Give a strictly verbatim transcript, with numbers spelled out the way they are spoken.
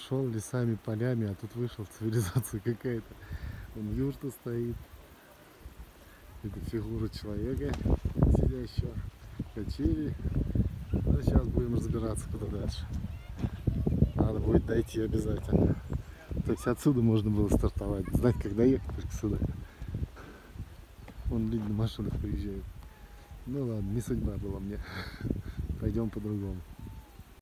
шел лесами, полями, а тут вышел, цивилизация какая-то. Вон юрта стоит. Это фигура человека сидящего. Качели. Ну, сейчас будем разбираться, куда дальше. Надо будет дойти обязательно. То есть отсюда можно было стартовать. Знать, когда ехать, только сюда. Вон люди на машинах приезжают. Ну ладно, не судьба была мне. Пойдем по-другому.